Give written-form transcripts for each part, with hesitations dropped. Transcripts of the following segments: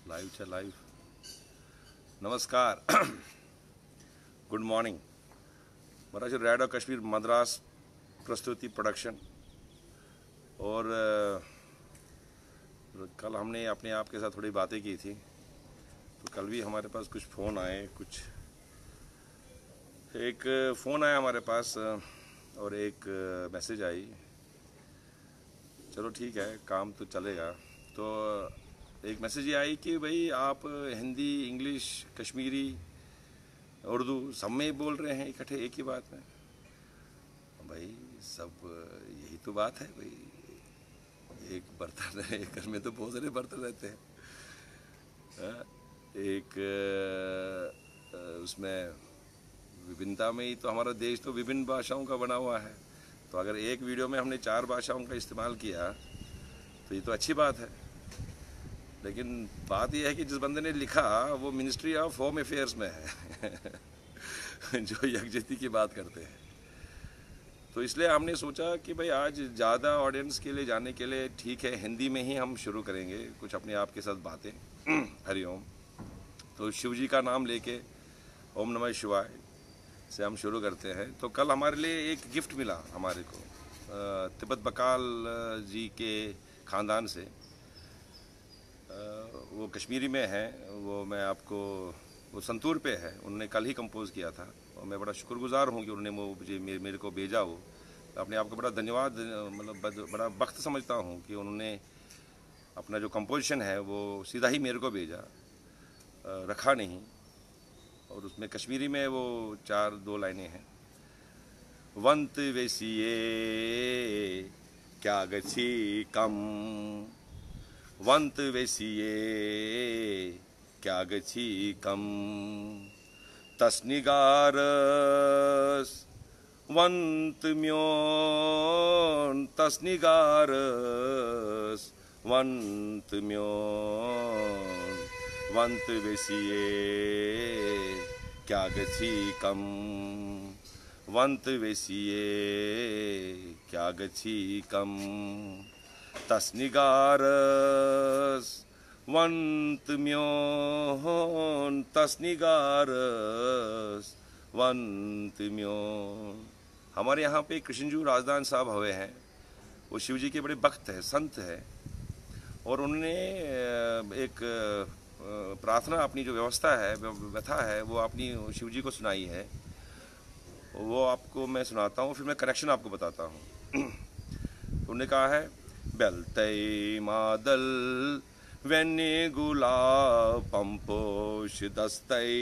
Live છે live. नमस्कार good morning. मेरा जो रेड और कश्मीर मद्रास प्रस्तुति प्रोडक्शन और कल हमने अपने आप के साथ थोड़ी बातें की थी, तो कल भी हमारे पास कुछ फ़ोन आए, एक फ़ोन आया हमारे पास और एक मैसेज आई। चलो ठीक है, काम तो चलेगा। तो एक मैसेज ये आई कि भाई आप हिंदी, इंग्लिश, कश्मीरी, उर्दू सब में बोल रहे हैं इकट्ठे एक ही बात में। भाई सब यही तो बात है भाई, एक बर्तन है, एक घर में तो बहुत सारे बर्तन रहते हैं। एक उसमें विभिन्नता में ही तो हमारा देश तो विभिन्न भाषाओं का बना हुआ है। तो अगर एक वीडियो में हमने 4 भाषाओं का इस्तेमाल किया तो ये तो अच्छी बात है। लेकिन बात यह है कि जिस बंदे ने लिखा वो मिनिस्ट्री ऑफ होम अफेयर्स में है जो यकजहती की बात करते हैं। तो इसलिए हमने सोचा कि भाई आज ज़्यादा ऑडियंस के लिए जाने के लिए ठीक है, हिंदी में ही हम शुरू करेंगे कुछ अपने आप के साथ बातें। हरिओम। तो शिव जी का नाम लेके ओम नमः शिवाय से हम शुरू करते हैं। तो कल हमारे लिए एक गिफ्ट मिला हमारे को तिब्बत बकाल जी के ख़ानदान से। वो कश्मीरी में है, वो मैं आपको, वो संतूर पे है, उन्होंने कल ही कंपोज़ किया था और मैं बड़ा शुक्रगुजार हूँ कि उन्होंने वो मुझे मेरे को भेजा। वो अपने आप को बड़ा धन्यवाद, मतलब बड़ा वक्त समझता हूँ कि उन्होंने अपना जो कंपोजिशन है वो सीधा ही मेरे को भेजा, रखा नहीं। और उसमें कश्मीरी में वो 2 लाइनें हैं। वंत वेसिए क्या गछि कम, वंत वेसिए क्या गछि कम, तस्निगारस वंत म्योन, तस्निगारस वंत म्योन, वंत वेसिए क्या गछि कम, वंत वेसिए क्या गछि कम, तस्निगारस वंत म्योन, तस्निगारस वंत म्योन। हमारे यहाँ पे कृष्णजू राजदान साहब हुए हैं, वो शिव जी के बड़े भक्त हैं, संत हैं। और उन्होंने एक प्रार्थना, अपनी जो व्यवस्था है, व्यथा है, वो अपनी शिव जी को सुनाई है। वो आपको मैं सुनाता हूँ, फिर मैं कनेक्शन आपको बताता हूँ। उन्होंने कहा है, बेलतई मादल वेन्नी गुला पंपोश दस्तई,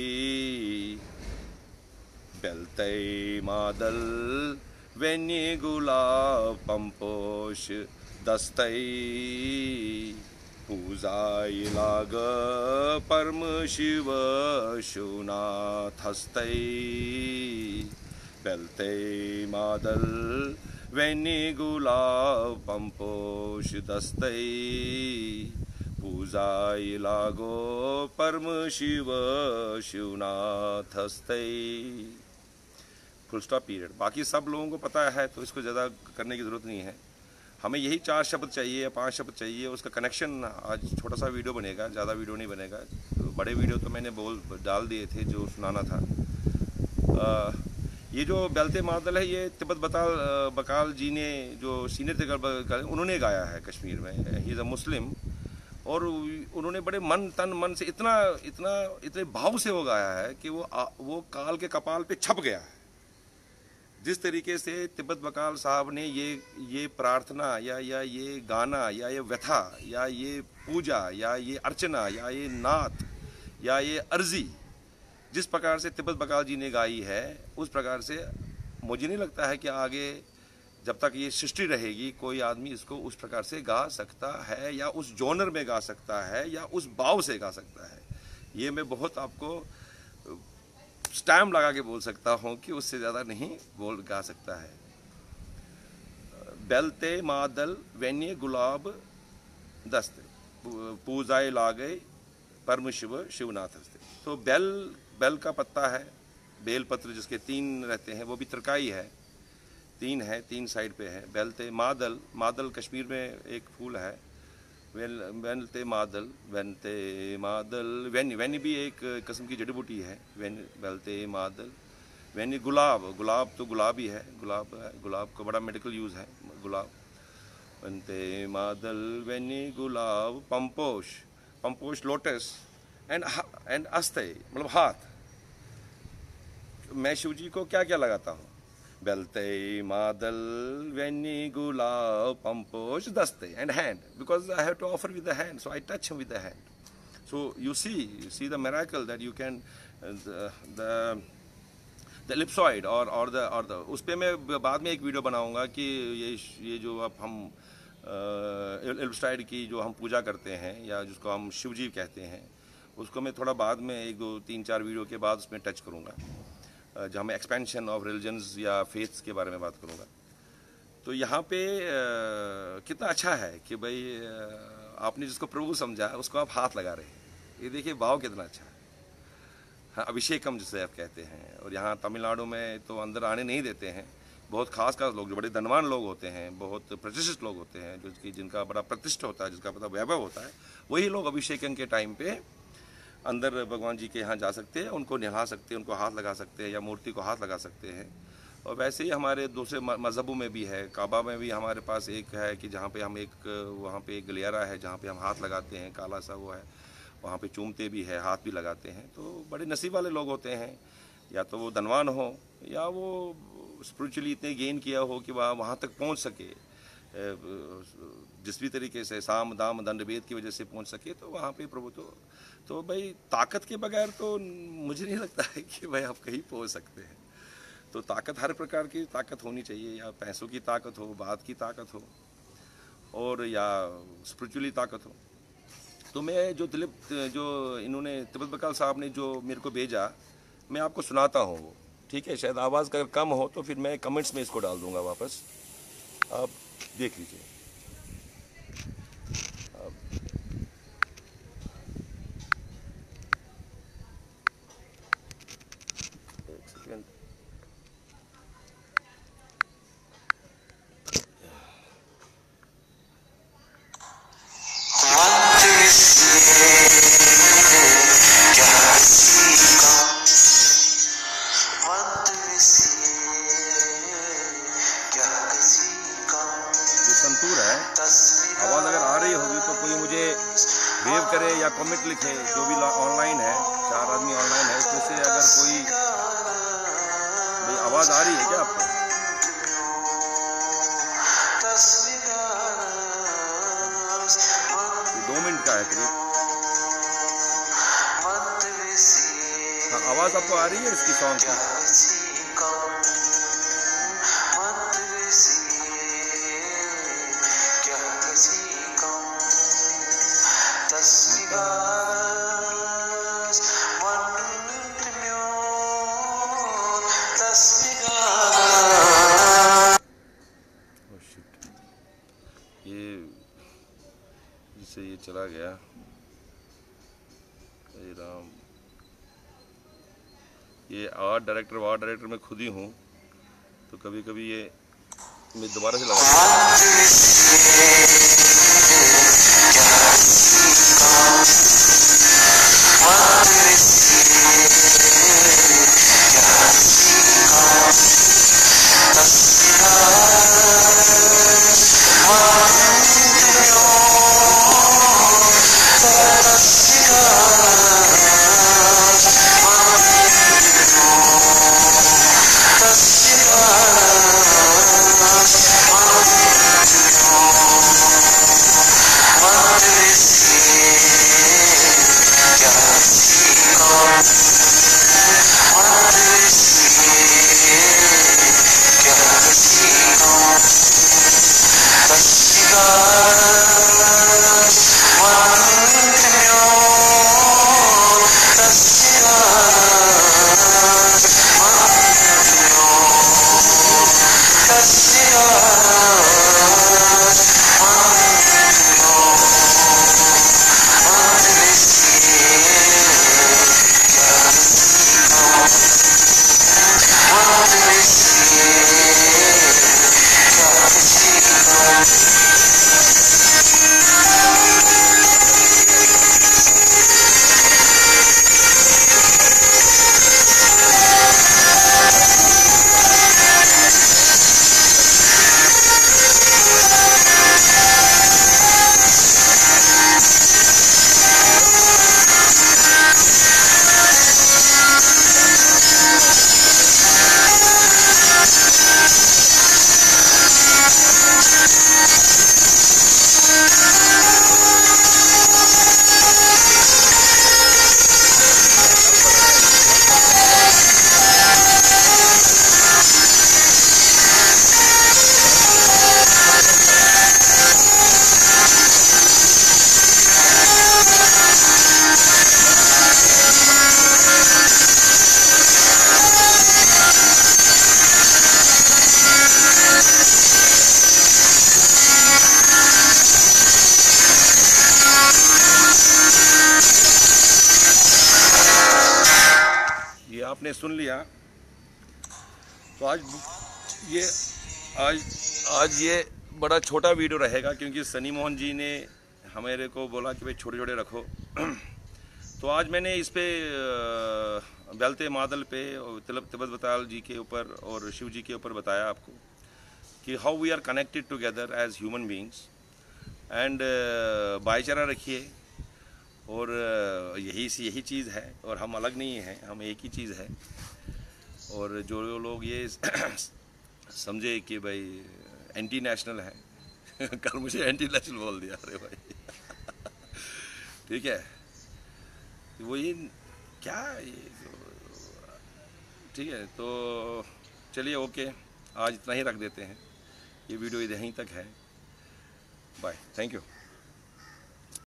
बेलतई मादल वेन्नी गुला पंपोश दस्तई, पूजाई लाग परम शिव शुनाथस्तई, बेलतई मादल वेन्नी गुला पंपोश दस्तई, पूजाई लागो परम शिव शिवनाथस्तई। Full stop period. बाकी सब लोगों को पता है तो इसको ज़्यादा करने की ज़रूरत नहीं है। हमें यही 4 शब्द चाहिए या 5 शब्द चाहिए। उसका कनेक्शन आज छोटा सा वीडियो बनेगा, ज़्यादा वीडियो नहीं बनेगा। तो बड़े वीडियो तो मैंने डाल दिए थे जो सुनाना था। ये जो बेलते मादल है, ये तिब्बत बकाल जी ने, जो सीनियर तिब्बत, उन्होंने गाया है कश्मीर में। He is a Muslim. और उन्होंने बड़े मन तन मन से इतने भाव से वो गाया है कि वो काल के कपाल पे छप गया है। जिस तरीके से तिब्बत बकाल साहब ने ये प्रार्थना या ये गाना या ये व्यथा या ये पूजा या ये अर्चना या ये नात या ये अर्जी जिस प्रकार से तिब्बत बकाल जी ने गाई है, उस प्रकार से मुझे नहीं लगता है कि आगे जब तक ये सृष्टि रहेगी कोई आदमी इसको उस प्रकार से गा सकता है या उस जॉनर में गा सकता है या उस भाव से गा सकता है। ये मैं बहुत आपको स्टैम्प लगा के बोल सकता हूँ कि उससे ज़्यादा नहीं गा सकता है। बेलते मादल वेन्य गुलाब दस्ते, पूजाए लागे परम शिव शिवनाथ हस्ते। तो बेल का पत्ता है, बेल पत्र जिसके 3 रहते हैं, वो भी तरकाई है, 3 है, 3 साइड पे है। बेलते मादल कश्मीर में एक फूल है, वेनते मादल, वेनते मादल, वैनी भी एक किस्म की जड़ी बूटी है, वेलते मादल। वैनी गुलाब, गुलाब तो गुलाब ही है, गुलाब है, गुलाब का बड़ा मेडिकल यूज़ है गुलाब। वेनते मादल वैनी गुलाब, पंपोश, पंपोश लोटस, एंड अस्ते मतलब हाथ। मैं शिव जी को क्या क्या लगाता हूँ, बेलते मादल वैनी गुलाब पंपोश दस्ते, and hand, because I have to offer with the hand, so I touch him with the hand. So you see the miracle that you can the ellipsoid और द उस पर मैं बाद में एक वीडियो बनाऊंगा कि ये जो अब हम एलिप्सॉइड की जो हम पूजा करते हैं या जिसको हम शिव जी कहते हैं, उसको मैं थोड़ा बाद में 1 2 3 4 वीडियो के बाद उसमें टच करूँगा, जहाँ मैं एक्सपेंशन ऑफ रिलीजन्स या फेथ्स के बारे में बात करूँगा। तो यहाँ पे कितना अच्छा है कि भाई आपने जिसको प्रभु समझा उसको आप हाथ लगा रहे हैं। ये देखिए भाव कितना अच्छा है। हाँ, अभिषेकम जिसे आप कहते हैं। और यहाँ तमिलनाडु में तो अंदर आने नहीं देते हैं। बहुत खास लोग जो बड़े धनवान लोग होते हैं, बहुत प्रतिष्ठित लोग होते हैं, जो जिनका बड़ा प्रतिष्ठा होता है, जिसका बड़ा वैभव होता है, वही लोग अभिषेकम के टाइम पे अंदर भगवान जी के यहाँ जा सकते हैं, उनको निहा सकते हैं, उनको हाथ लगा सकते हैं या मूर्ति को हाथ लगा सकते हैं। और वैसे ही हमारे दूसरे मज़हबों में भी है। काबा में भी हमारे पास एक है कि जहाँ पे हम वहाँ पे एक गलियारा है जहाँ पे हम हाथ लगाते हैं, काला सा वो है, वहाँ पे चूमते भी है, हाथ भी लगाते हैं। तो बड़े नसीब वाले लोग होते हैं, या तो वो धनवान हो या वो स्पिरिचुअली इतने गेन किया हो कि वहाँ तक पहुँच सके, जिस भी तरीके से साम दाम दंड भेद की वजह से पहुँच सके। तो वहाँ पे प्रभु तो भाई ताकत के बगैर तो मुझे नहीं लगता है कि भाई आप कहीं पहुँच सकते हैं। तो ताकत, हर प्रकार की ताकत होनी चाहिए, या पैसों की ताकत हो, बात की ताकत हो, और या स्पिरिचुअली ताकत हो। तो मैं जो इन्होंने तिब्बत बकाल साहब ने जो मेरे को भेजा, मैं आपको सुनाता हूँ वो, ठीक है। शायद आवाज़ अगर कम हो तो फिर मैं कमेंट्स में इसको डाल दूँगा वापस, आप देख लीजिए। एक सेकेंड। संतूर है। आवाज़ अगर आ रही होगी तो कोई मुझे वेव करे या कमेंट लिखे, जो भी ऑनलाइन है, 4 आदमी ऑनलाइन है, उसमें से अगर कोई भाई आवाज़ आ रही है क्या आपको? ये 2 मिनट का है करीब। हाँ, आवाज़ आपको आ रही है इसकी सॉन्ग की? ये चला गया। राम, ये आर्ट डायरेक्टर मैं खुद ही हूँ, तो कभी कभी ये मैं दोबारा से लगा। आपने सुन लिया। तो आज ये बड़ा छोटा वीडियो रहेगा, क्योंकि सनी मोहन जी ने हमारे को बोला कि भाई छोटे छोटे रखो। तो आज मैंने इस पे बेलते मादल पे और तिब्बत बताल जी के ऊपर और शिव जी के ऊपर बताया आपको कि how we are connected together as human beings and भाईचारा रखिए। और यही चीज़ है, और हम अलग नहीं हैं, हम एक ही चीज़ है। और जो लोग ये समझे कि भाई एंटी नेशनल है कल मुझे एंटी नेशनल बोल दिया, अरे भाई ठीक है, वो ये क्या ये, ठीक है। तो चलिए ओके, आज इतना ही रख देते हैं, ये वीडियो यहीं तक है। Bye, thank you.